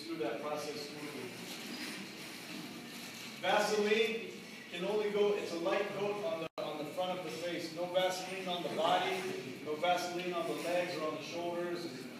through that process smoothly. Vaseline can only go, it's a light coat on the front of the face. No Vaseline on the body, no Vaseline on the legs or on the shoulders.